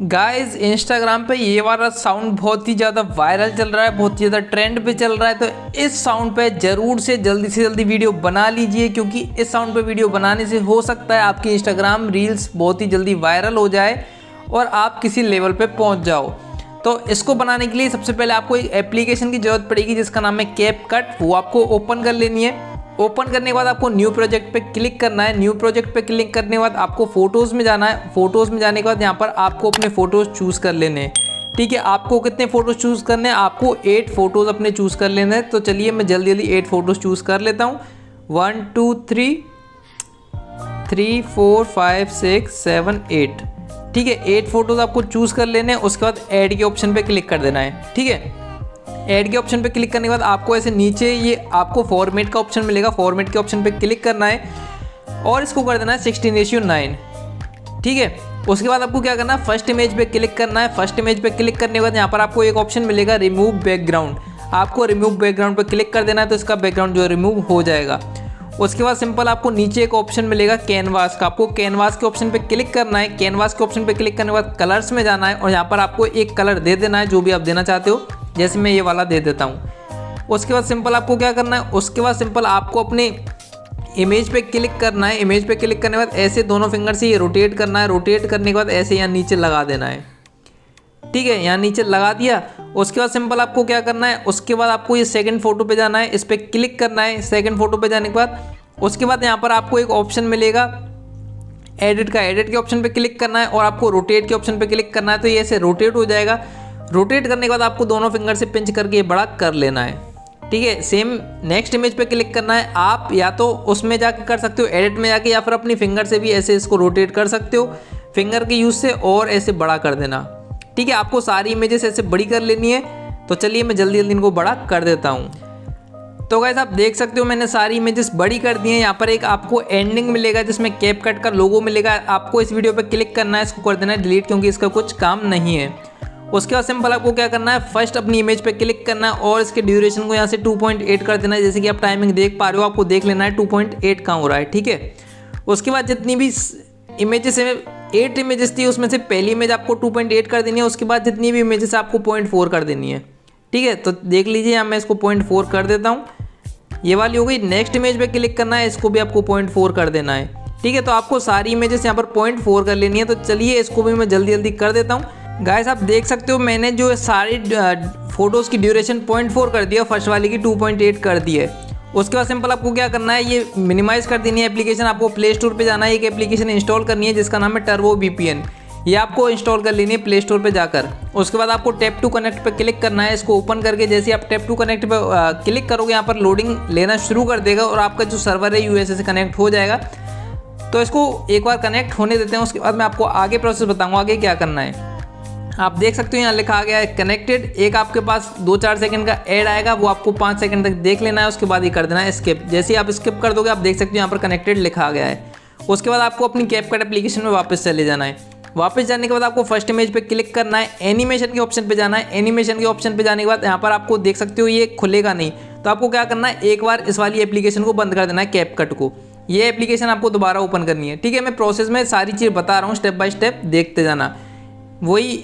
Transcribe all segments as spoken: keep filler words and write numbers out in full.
Guys Instagram पे ये वाला साउंड बहुत ही ज़्यादा वायरल चल रहा है, बहुत ही ज़्यादा ट्रेंड पे चल रहा है। तो इस साउंड पे ज़रूर से जल्दी से जल्दी वीडियो बना लीजिए, क्योंकि इस साउंड पे वीडियो बनाने से हो सकता है आपकी इंस्टाग्राम रील्स बहुत ही जल्दी वायरल हो जाए और आप किसी लेवल पे पहुंच जाओ। तो इसको बनाने के लिए सबसे पहले आपको एक एप्लीकेशन की ज़रूरत पड़ेगी जिसका नाम है कैपकट। वो आपको ओपन कर लेनी है। ओपन करने के बाद आपको न्यू प्रोजेक्ट पे क्लिक करना है। न्यू प्रोजेक्ट पे क्लिक करने के बाद आपको फोटोज़ में जाना है। फोटोज़ में जाने के बाद यहाँ पर आपको अपने फ़ोटोज़ चूज़ कर लेने हैं। ठीक है, आपको कितने फ़ोटोज़ चूज़ करने हैं? आपको एट फ़ोटोज़ अपने चूज़ कर लेने हैं। तो चलिए मैं जल्दी जल्दी एट फ़ोटोज़ चूज़ कर लेता हूँ। One two three three four five six seven eight ठीक है, एट फ़ोटोज़ आपको चूज़ कर लेने हैं। उसके बाद ऐड के ऑप्शन पर क्लिक कर देना है। ठीक है, ऐड के ऑप्शन पे क्लिक करने के बाद आपको ऐसे नीचे ये आपको फॉर्मेट का ऑप्शन मिलेगा। फॉर्मेट के ऑप्शन पे क्लिक करना है और इसको कर देना है सिक्सटीन रेशियो नाइन। ठीक है, उसके बाद आपको क्या करना है, फर्स्ट इमेज पे क्लिक करना है। फर्स्ट इमेज पे क्लिक करने के बाद यहाँ पर आपको एक ऑप्शन मिलेगा रिमूव बैकग्राउंड। आपको रिमूव बैकग्राउंड पे क्लिक कर देना है, तो इसका बैकग्राउंड जो है रिमूव हो जाएगा। उसके बाद सिंपल आपको नीचे एक ऑप्शन मिलेगा कैनवास का। आपको कैनवास के ऑप्शन पे क्लिक करना है। कैनवास के ऑप्शन पे क्लिक करने के बाद कलर्स में जाना है और यहाँ पर आपको एक कलर दे देना है जो भी आप देना चाहते हो। जैसे मैं ये वाला दे देता हूँ। उसके बाद सिंपल आपको क्या करना है, उसके बाद सिंपल आपको अपने इमेज पे क्लिक करना है। इमेज पे क्लिक करने के बाद ऐसे दोनों फिंगर से ये रोटेट करना है। रोटेट करने के बाद ऐसे यहाँ नीचे लगा देना है। ठीक है, यहाँ नीचे लगा दिया। उसके बाद सिंपल आपको क्या करना है, उसके बाद आपको ये सेकंड फोटो पे जाना है। इस पर क्लिक करना है। सेकंड फोटो पे जाने के बाद उसके बाद यहाँ पर आपको एक ऑप्शन मिलेगा एडिट का। एडिट के ऑप्शन पे क्लिक करना है और आपको रोटेट के ऑप्शन पे क्लिक करना है। तो ये ऐसे रोटेट हो जाएगा। रोटेट करने के बाद आपको दोनों फिंगर से पिंच करके ये बड़ा कर लेना है। ठीक है, सेम नेक्स्ट इमेज पे क्लिक करना है। आप या तो उसमें जाके कर सकते हो एडिट में जाके, या फिर अपनी फिंगर से भी ऐसे इसको रोटेट कर सकते हो फिंगर के यूज़ से, और ऐसे बड़ा कर देना। ठीक है, आपको सारी इमेजेस ऐसे बड़ी कर लेनी है। तो चलिए मैं जल्दी जल्दी इनको बड़ा कर देता हूँ। तो गाइस आप देख सकते हो मैंने सारी इमेजेस बड़ी कर दी हैं। यहाँ पर एक आपको एंडिंग मिलेगा जिसमें कैपकट का लोगो मिलेगा। आपको इस वीडियो पे क्लिक करना है, इसको कर देना है डिलीट, क्योंकि इसका कुछ काम नहीं है। उसके बाद सिंपल आपको क्या करना है, फर्स्ट अपनी इमेज पे क्लिक करना है और इसके ड्यूरेशन को यहाँ से टू पॉइंट एट कर देना है। जैसे कि आप टाइमिंग देख पा रहे हो, आपको देख लेना है टू पॉइंट एट कहाँ हो रहा है। ठीक है, उसके बाद जितनी भी इमेजेस है, एट इमेजेस थी उसमें से पहली इमेज आपको टू पॉइंट एट कर देनी है। उसके बाद जितनी भी इमेजेस आपको पॉइंट फोर कर देनी है। ठीक है, तो देख लीजिए यहाँ मैं इसको पॉइंट फोर कर देता हूँ। ये वाली हो गई। नेक्स्ट इमेज पे क्लिक करना है, इसको भी आपको पॉइंट फोर कर देना है। ठीक है, तो आपको सारी इमेजेस यहाँ पर पॉइंट फोर कर लेनी है। तो चलिए इसको भी मैं जल्दी जल्दी कर देता हूँ। गाइस आप देख सकते हो मैंने जो सारी फोटोज़ की ड्यूरेशन पॉइंट फोर कर दिया, फर्स्ट वाली की टू पॉइंट एट कर दी है। उसके बाद सिंपल आपको क्या करना है, ये मिनिमाइज़ कर देनी है एप्लीकेशन। आपको प्ले स्टोर पे जाना है, एक एप्लीकेशन इंस्टॉल करनी है जिसका नाम है टर्बो वीपीएन। ये आपको इंस्टॉल कर लेनी है प्ले स्टोर पे जाकर। उसके बाद आपको टैप टू कनेक्ट पे क्लिक करना है। इसको ओपन करके जैसे आप टैप टू कनेक्ट पे क्लिक करोगे, यहाँ पर लोडिंग लेना शुरू कर देगा और आपका जो सर्वर है यूएसए से कनेक्ट हो जाएगा। तो इसको एक बार कनेक्ट होने देते हैं। उसके बाद मैं आपको आगे प्रोसेस बताऊँगा आगे क्या करना है। आप देख सकते हो यहाँ लिखा आ गया है कनेक्टेड। एक आपके पास दो चार सेकंड का ऐड आएगा, वो आपको पाँच सेकंड तक देख लेना है। उसके बाद ये कर देना है स्किप। जैसे ही आप स्किप कर दोगे, आप देख सकते हो यहाँ पर कनेक्टेड लिखा आ गया है। उसके बाद आपको अपनी कैपकट एप्लीकेशन में वापस चले जाना है। वापस जाने के बाद आपको फर्स्ट इमेज पे क्लिक करना है। एनिमेशन के ऑप्शन पे जाना है। एनिमेशन के ऑप्शन पे जाने के बाद यहाँ पर आपको देख सकते हो ये खुलेगा नहीं। तो आपको क्या करना है, एक बार इस वाली एप्लीकेशन को बंद कर देना है, कैपकट को। ये एप्लीकेशन आपको दोबारा ओपन करनी है। ठीक है, मैं प्रोसेस में सारी चीज़ बता रहा हूँ, स्टेप बाय स्टेप देखते जाना। वही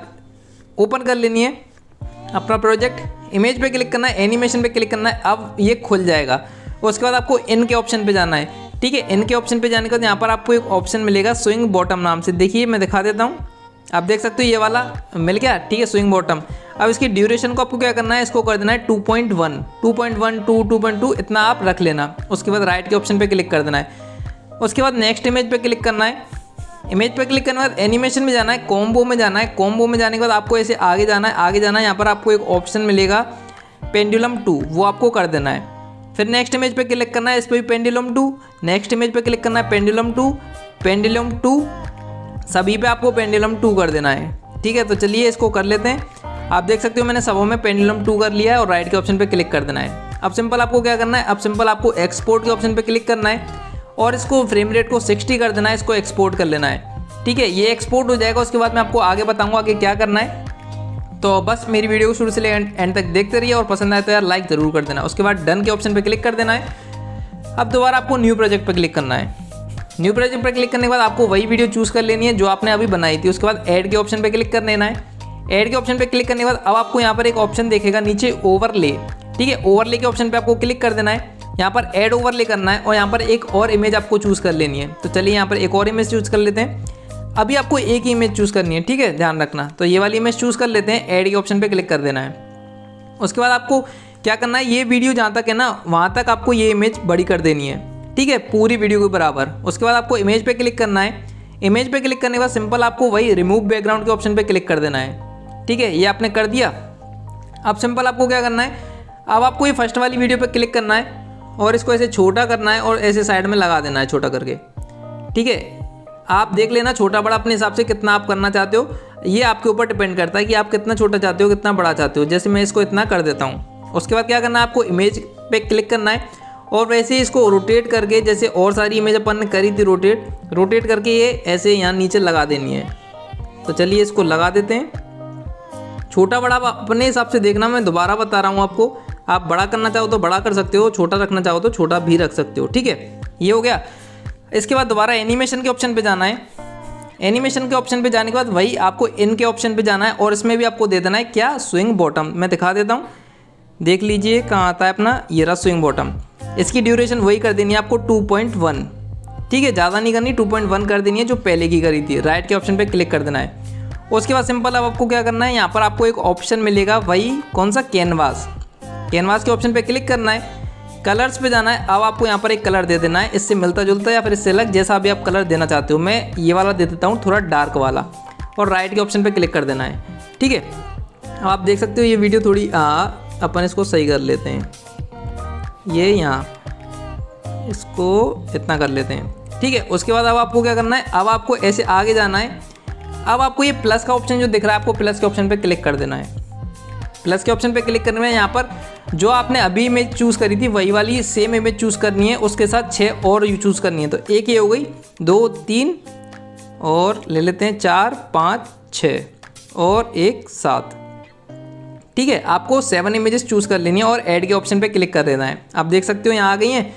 ओपन कर लेनी है अपना प्रोजेक्ट। इमेज पे क्लिक करना है, एनिमेशन पे क्लिक करना है, अब ये खुल जाएगा। उसके बाद आपको इन के ऑप्शन पे जाना है। ठीक है, इन के ऑप्शन पे जाने के बाद यहाँ पर आपको एक ऑप्शन मिलेगा स्विंग बॉटम नाम से। देखिए मैं दिखा देता हूँ, आप देख सकते हो ये वाला मिल गया। ठीक है, स्विंग बॉटम। अब इसकी ड्यूरेशन को आपको क्या करना है, इसको कर देना है two point one two point one two two point two इतना आप रख लेना। उसके बाद राइट के ऑप्शन पे क्लिक कर देना है। उसके बाद नेक्स्ट इमेज पे क्लिक करना है। इमेज पे क्लिक करने के बाद एनिमेशन में जाना है, कॉम्बो में जाना है। कॉम्बो में जाने के बाद आपको ऐसे आगे जाना है। आगे जाना है, यहाँ पर आपको एक ऑप्शन मिलेगा पेंडुलम टू, वो आपको कर देना है। फिर नेक्स्ट इमेज पे क्लिक करना है, इस पर भी पेंडुलम टू। नेक्स्ट इमेज पे क्लिक करना है, पेंडुलम टू पेंडुलम टू सभी पे आपको पेंडुलम टू कर देना है। ठीक है, तो चलिए इसको कर लेते हैं। आप देख सकते हो मैंने सबों में पेंडुलम टू कर लिया है और राइट के ऑप्शन पे क्लिक कर देना है। अब सिंपल आपको क्या करना है, अब सिंपल आपको एक्सपोर्ट के ऑप्शन पे क्लिक करना है और इसको फ्रेम रेट को सिक्सटी कर देना है। इसको एक्सपोर्ट कर लेना है। ठीक है, ये एक्सपोर्ट हो जाएगा। उसके बाद मैं आपको आगे बताऊंगा आगे क्या करना है। तो बस मेरी वीडियो को शुरू से लेकर एंड तक देखते रहिए और पसंद आए तो यार लाइक ज़रूर कर देना। उसके बाद डन के ऑप्शन पे क्लिक कर देना है। अब दोबारा आपको न्यू प्रोजेक्ट पे क्लिक करना है। न्यू प्रोजेक्ट पर क्लिक करने के बाद आपको वही वीडियो चूज़ कर लेनी है जो आपने अभी बनाई थी। उसके बाद ऐड के ऑप्शन पे क्लिक कर लेना है। ऐड के ऑप्शन पे क्लिक करने के बाद अब आपको यहाँ पर एक ऑप्शन देखेगा नीचे ओवरले, ठीक है। ओवरले के ऑप्शन पे आपको क्लिक कर देना है। यहाँ पर ऐड ओवरले करना है और यहाँ पर एक और इमेज आपको चूज़ कर लेनी है। तो चलिए यहाँ पर एक और इमेज चूज़ कर लेते हैं। अभी आपको एक ही इमेज चूज़ करनी है, ठीक है, ध्यान रखना। तो ये वाली इमेज चूज़ कर लेते हैं, ऐड के ऑप्शन पे क्लिक कर देना है। उसके बाद आपको क्या करना है, ये वीडियो जहाँ तक है ना वहाँ तक आपको ये इमेज बड़ी कर देनी है, ठीक है, पूरी वीडियो के बराबर। उसके बाद आपको इमेज पे क्लिक करना है। इमेज पे क्लिक करने के बाद सिंपल आपको वही रिमूव बैकग्राउंड के ऑप्शन पे क्लिक कर देना है, ठीक है। ये आपने कर दिया। अब सिंपल आपको क्या करना है, अब आपको ये फर्स्ट वाली वीडियो पे क्लिक करना है और इसको ऐसे छोटा करना है और ऐसे साइड में लगा देना है छोटा करके, ठीक है। आप देख लेना छोटा बड़ा अपने हिसाब से कितना आप करना चाहते हो, ये आपके ऊपर डिपेंड करता है कि आप कितना छोटा चाहते हो कितना बड़ा चाहते हो। जैसे मैं इसको इतना कर देता हूँ। उसके बाद क्या करना है, आपको इमेज पे क्लिक करना है और वैसे ही इसको रोटेट करके, जैसे और सारी इमेज अपन ने करी थी रोटेट रोटेट करके ये ऐसे यहाँ नीचे लगा देनी है। तो चलिए इसको लगा देते हैं। छोटा बड़ा अपने हिसाब से देखना, मैं दोबारा बता रहा हूँ आपको। आप बड़ा करना चाहो तो बड़ा कर सकते हो, छोटा रखना चाहो तो छोटा भी रख सकते हो, ठीक है। ये हो गया। इसके बाद दोबारा एनिमेशन के ऑप्शन पे जाना है। एनिमेशन के ऑप्शन पे जाने के बाद वही आपको इन के ऑप्शन पे जाना है और इसमें भी आपको दे देना है क्या, स्विंग बॉटम। मैं दिखा देता हूँ, देख लीजिए कहाँ आता है अपना, ये रहा स्विंग बॉटम। इसकी ड्यूरेशन वही कर देनी है आपको टू पॉइंट वन, ठीक है, ज़्यादा नहीं करनी, टू पॉइंट वन कर देनी है जो पहले की करी थी। राइट के ऑप्शन पे क्लिक कर देना है। उसके बाद सिंपल अब आपको क्या करना है, यहाँ पर आपको एक ऑप्शन मिलेगा, वही कौन सा, कैनवास। कैनवास के ऑप्शन पे क्लिक करना है। कलर्स पे जाना है। अब आपको यहाँ पर एक कलर दे देना है, इससे मिलता जुलता या फिर इससे अलग, जैसा भी आप कलर देना चाहते हो। मैं ये वाला दे देता हूँ, थोड़ा डार्क वाला, और राइट के ऑप्शन पे क्लिक कर देना है, ठीक है। अब आप देख सकते हो ये वीडियो थोड़ी आ, अपन इसको सही कर लेते हैं, ये यहाँ इसको इतना कर लेते हैं, ठीक है। उसके बाद अब आपको क्या करना है, अब आपको ऐसे आगे जाना है। अब आपको ये प्लस का ऑप्शन जो दिख रहा है, आपको प्लस के ऑप्शन पे क्लिक कर देना है। प्लस के ऑप्शन पे क्लिक करने में यहाँ पर जो आपने अभी इमेज चूज़ करी थी वही वाली सेम इमेज चूज़ करनी है, उसके साथ छः और यू चूज़ करनी है। तो एक ये हो गई, दो तीन और ले लेते हैं चार पाँच छः और एक सात, ठीक है। आपको सेवन इमेजेस चूज़ कर लेनी है और ऐड के ऑप्शन पे क्लिक कर देना है। आप देख सकते हो यहाँ आ गई हैं।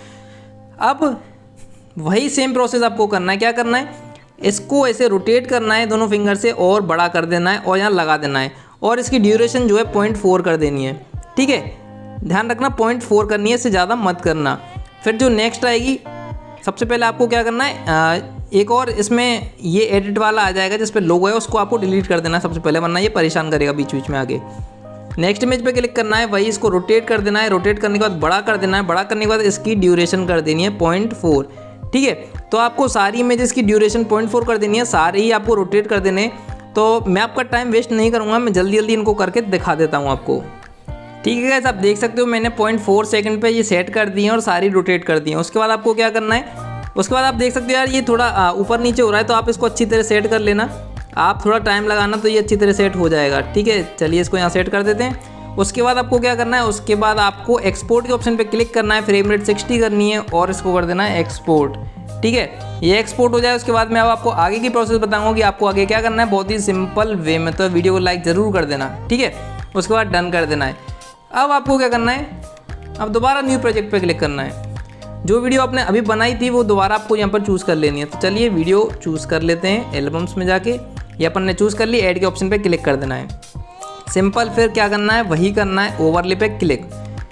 अब वही सेम प्रोसेस आपको करना है। क्या करना है, इसको ऐसे रोटेट करना है दोनों फिंगर से और बड़ा कर देना है और यहाँ लगा देना है और इसकी ड्यूरेशन जो है पॉइंट फोर कर देनी है, ठीक है। ध्यान रखना पॉइंट फोर करनी है, इससे ज़्यादा मत करना। फिर जो नेक्स्ट आएगी, सबसे पहले आपको क्या करना है, आ, एक और इसमें ये एडिट वाला आ जाएगा जिस पे लोगो है, उसको आपको डिलीट कर देना है सबसे पहले, वरना ये परेशान करेगा बीच बीच में आगे। नेक्स्ट इमेज पे क्लिक करना है, वही इसको रोटेट कर देना है। रोटेट करने के बाद बड़ा कर देना है। बड़ा करने के बाद इसकी ड्यूरेशन कर देनी है पॉइंट फोर, ठीक है। तो आपको सारी इमेजेस की ड्यूरेशन पॉइंट फोर कर देनी है, सारे ही आपको रोटेट कर देने। तो मैं आपका टाइम वेस्ट नहीं करूँगा, मैं जल्दी जल्दी इनको करके दिखा देता हूँ आपको, ठीक है गाइस। आप देख सकते हो मैंने पॉइंट फोर सेकंड पे ये सेट कर दिए और सारी रोटेट कर दी हैं। उसके बाद आपको क्या करना है, उसके बाद आप देख सकते हो यार ये थोड़ा ऊपर नीचे हो रहा है, तो आप इसको अच्छी तरह सेट कर लेना। आप थोड़ा टाइम लगाना तो ये अच्छी तरह सेट हो जाएगा, ठीक है। चलिए इसको यहाँ सेट कर देते हैं। उसके बाद आपको क्या करना है, उसके बाद आपको एक्सपोर्ट के ऑप्शन पे क्लिक करना है, फ्रेम रेट सिक्सटी करनी है और इसको कर देना है एक्सपोर्ट, ठीक है। ये एक्सपोर्ट हो जाए उसके बाद मैं अब आपको आगे की प्रोसेस बताऊंगा कि आपको आगे क्या करना है, बहुत ही सिंपल वे में। तो वीडियो को लाइक ज़रूर कर देना, ठीक है। उसके बाद डन कर देना है। अब आपको क्या करना है, अब दोबारा न्यू प्रोजेक्ट पे क्लिक करना है। जो वीडियो आपने अभी बनाई थी वो दोबारा आपको यहाँ पर चूज़ कर लेनी है। तो चलिए वीडियो चूज़ कर लेते हैं, एल्बम्स में जाके ये अपन ने चूज़ कर ली। ऐड के ऑप्शन पे क्लिक कर देना है, सिंपल। फिर क्या करना है, वही करना है, ओवरले पे क्लिक,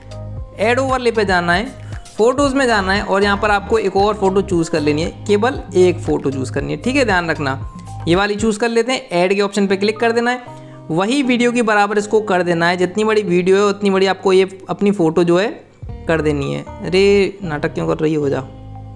ऐड ओवरले पे जाना है, फ़ोटोज़ में जाना है और यहाँ पर आपको एक और फोटो चूज़ कर लेनी है, केवल एक फ़ोटो चूज़ करनी है, ठीक है। ध्यान रखना ये वाली चूज़ कर लेते हैं। ऐड के ऑप्शन पे क्लिक कर देना है, वही वीडियो की बराबर इसको कर देना है। जितनी बड़ी वीडियो है उतनी बड़ी आपको ये अपनी फ़ोटो जो है कर देनी है। अरे नाटक क्यों कर रही हो, जा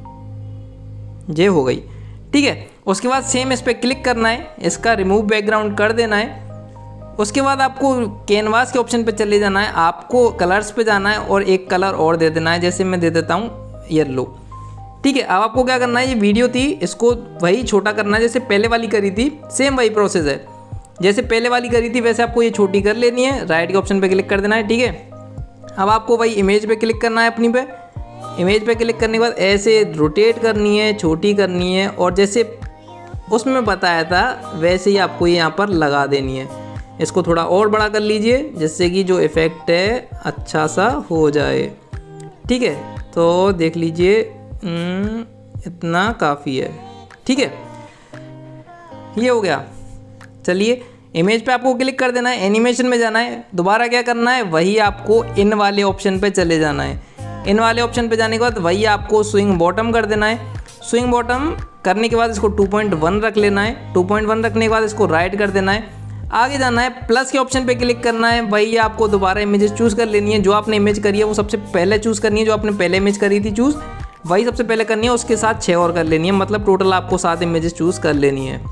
जे हो गई, ठीक है। उसके बाद सेम इस पर क्लिक करना है, इसका रिमूव बैकग्राउंड कर देना है। उसके बाद आपको कैनवास के ऑप्शन पे चले जाना है, आपको कलर्स पे जाना है और एक कलर और दे देना है, जैसे मैं दे देता हूँ येलो, ठीक है। अब आपको क्या करना है, ये वीडियो थी इसको वही छोटा करना है जैसे पहले वाली करी थी, सेम वही प्रोसेस है। जैसे पहले वाली करी थी वैसे आपको ये छोटी कर लेनी है, राइट के ऑप्शन पे क्लिक कर देना है, ठीक है। अब आपको वही इमेज पे क्लिक करना है अपनी पे। इमेज पे क्लिक करने के बाद ऐसे रोटेट करनी है, छोटी करनी है और जैसे उसमें बताया था वैसे ही आपको ये यहाँ पर लगा देनी है। इसको थोड़ा और बड़ा कर लीजिए जिससे कि जो इफ़ेक्ट है अच्छा सा हो जाए, ठीक है। तो देख लीजिए इतना काफ़ी है। ठीक है, ये हो गया। चलिए इमेज पे आपको क्लिक कर देना है, एनिमेशन में जाना है, दोबारा क्या करना है, वही आपको इन वाले ऑप्शन पे चले जाना है। इन वाले ऑप्शन पे जाने के बाद वही आपको स्विंग बॉटम कर देना है। स्विंग बॉटम करने के बाद इसको टू पॉइंट वन रख लेना है। टू पॉइंट वन रखने के बाद इसको राइट कर देना है। आगे जाना है, प्लस के ऑप्शन पे क्लिक करना है, वही आपको दोबारा इमेजेस चूज़ कर लेनी है। जो आपने इमेज करी है वो सबसे पहले चूज़ करनी है, जो आपने पहले इमेज करी थी चूज़ वही सबसे पहले करनी है, उसके साथ छः और कर लेनी है, मतलब टोटल आपको सात इमेजेस चूज़ कर लेनी है।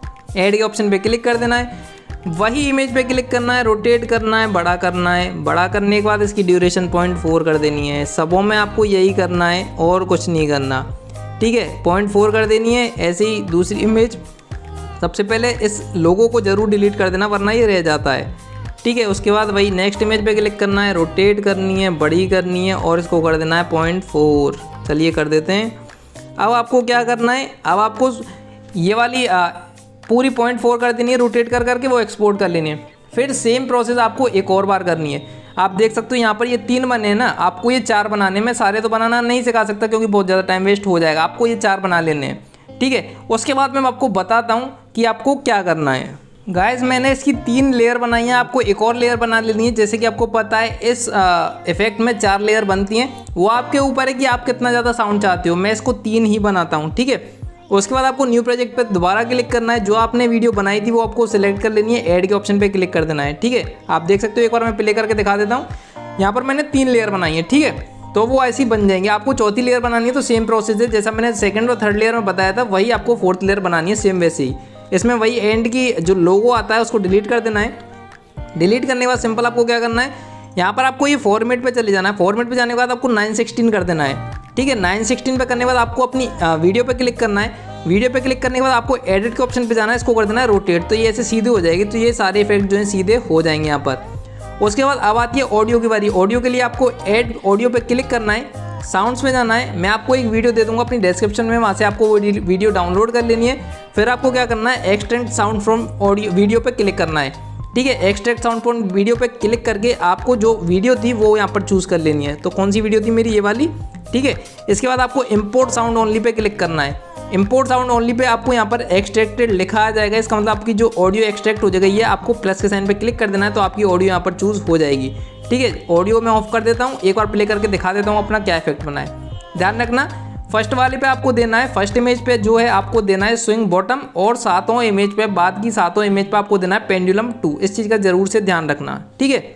ऐड के ऑप्शन पे क्लिक कर देना है, वही इमेज पे क्लिक करना है, रोटेट करना है, बड़ा करना है। बड़ा करने के बाद इसकी ड्यूरेशन पॉइंट फोर कर देनी है। सबों में आपको यही करना है और कुछ नहीं करना। ठीक है, पॉइंट फोर कर देनी है। ऐसे ही दूसरी इमेज, सबसे पहले इस लोगो को ज़रूर डिलीट कर देना वरना ये रह जाता है। ठीक है, उसके बाद वही नेक्स्ट इमेज पे क्लिक करना है, रोटेट करनी है, बड़ी करनी है और इसको कर देना है पॉइंट फोर। चलिए कर देते हैं। अब आपको क्या करना है, अब आपको ये वाली आ, पूरी पॉइंट फोर कर देनी है, रोटेट कर करके वो एक्सपोर्ट कर लेनी है। फिर सेम प्रोसेस आपको एक और बार करनी है। आप देख सकते हो यहाँ पर ये तीन बने हैं ना, आपको ये चार बनाने में, सारे तो बनाना नहीं सिखा सकता क्योंकि बहुत ज़्यादा टाइम वेस्ट हो जाएगा, आपको ये चार बना लेने हैं। ठीक है, उसके बाद मैं आपको बताता हूँ कि आपको क्या करना है। गाइस मैंने इसकी तीन लेयर बनाई हैं, आपको एक और लेयर बना लेनी है। जैसे कि आपको पता है इस इफेक्ट में चार लेयर बनती हैं, वो आपके ऊपर है कि आप कितना ज़्यादा साउंड चाहते हो। मैं इसको तीन ही बनाता हूँ। ठीक है, उसके बाद आपको न्यू प्रोजेक्ट पे दोबारा क्लिक करना है, जो आपने वीडियो बनाई थी वो आपको सिलेक्ट कर लेनी है, ऐड के ऑप्शन पे क्लिक कर देना है। ठीक है, आप देख सकते हो, एक बार मैं प्ले करके दिखा देता हूँ। यहाँ पर मैंने तीन लेयर बनाई है। ठीक है, तो वो ऐसी बन जाएंगे। आपको चौथी लेयर बनानी है तो सेम प्रोसेस है, जैसा मैंने सेकंड और थर्ड लेयर में बताया था वही आपको फोर्थ लेयर बनानी है, सेम वैसे ही। इसमें वही एंड की जो लोगो आता है उसको डिलीट कर देना है। डिलीट करने के बाद सिंपल आपको क्या करना है, यहाँ पर आपको ये फॉर्मेट पे चले जाना है। फॉर्मेट पे जाने के बाद आपको नाइन सिक्सटीन कर देना है। ठीक है, नाइन सिक्सटीन पे करने के बाद आपको अपनी वीडियो पे क्लिक करना है। वीडियो पे क्लिक करने के बाद आपको एडिट के ऑप्शन पे जाना है, इसको कर देना है रोटेट, तो ये ऐसे सीधे हो जाएगी। तो ये सारे इफेक्ट जो हैं सीधे हो जाएंगे यहाँ पर। उसके बाद अब आती है ऑडियो की बारी। ऑडियो के लिए आपको ऐड ऑडियो पे क्लिक करना है, साउंड्स में जाना है। मैं आपको एक वीडियो दे दूंगा अपनी डिस्क्रिप्शन में, वहाँ से आपको वो वीडियो डाउनलोड कर लेनी है। फिर आपको क्या करना है, extract sound from audio video पे क्लिक करना है। ठीक है, एक्सट्रैक्ट साउंड फ्रॉम वीडियो पे क्लिक करके आपको जो वीडियो थी वो यहाँ पर चूज़ कर लेनी है। तो कौन सी वीडियो थी मेरी, ये वाली। ठीक है, इसके बाद आपको इंपोर्ट साउंड ओनली पे क्लिक करना है। इंपोर्ट साउंड ओनली पे आपको यहाँ पर एक्सट्रैक्टेड लिखा आ जाएगा, इसका मतलब आपकी जो ऑडियो एक्सट्रैक्ट हो जाएगा, ये आपको प्लस के साइन पे क्लिक कर देना है तो आपकी ऑडियो यहाँ पर चूज़ हो जाएगी। ठीक है, ऑडियो मैं ऑफ कर देता हूँ, एक बार प्ले करके दिखा देता हूँ अपना क्या इफेक्ट बना है। ध्यान रखना, फर्स्ट वाले पे आपको देना है, फर्स्ट इमेज पे जो है आपको देना है स्विंग बॉटम, और सातों इमेज पे, बाद की सातों इमेज पे आपको देना है पेंडुलम टू। इस चीज़ का जरूर से ध्यान रखना। ठीक है,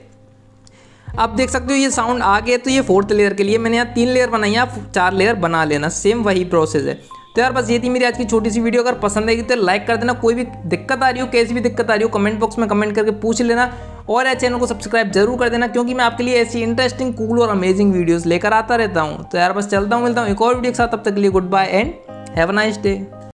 आप देख सकते हो ये साउंड आ गए। तो ये फोर्थ लेयर के लिए मैंने यहाँ तीन लेयर बनाई है, आप चार लेयर बना लेना, सेम वही प्रोसेस है। तो यार बस ये थी मेरी आज की छोटी सी वीडियो। अगर पसंद आएगी तो लाइक कर देना। कोई भी दिक्कत आ रही हो, कैसी भी दिक्कत आ रही हो, कमेंट बॉक्स में कमेंट करके पूछ लेना। और यार चैनल को सब्सक्राइब जरूर कर देना, क्योंकि मैं आपके लिए ऐसी इंटरेस्टिंग, कूल और अमेजिंग वीडियोस लेकर आता रहता हूँ। तो यार बस चलता हूँ, मिलता हूँ एक और वीडियो के साथ। तब तक के लिए good bye and have a nice day.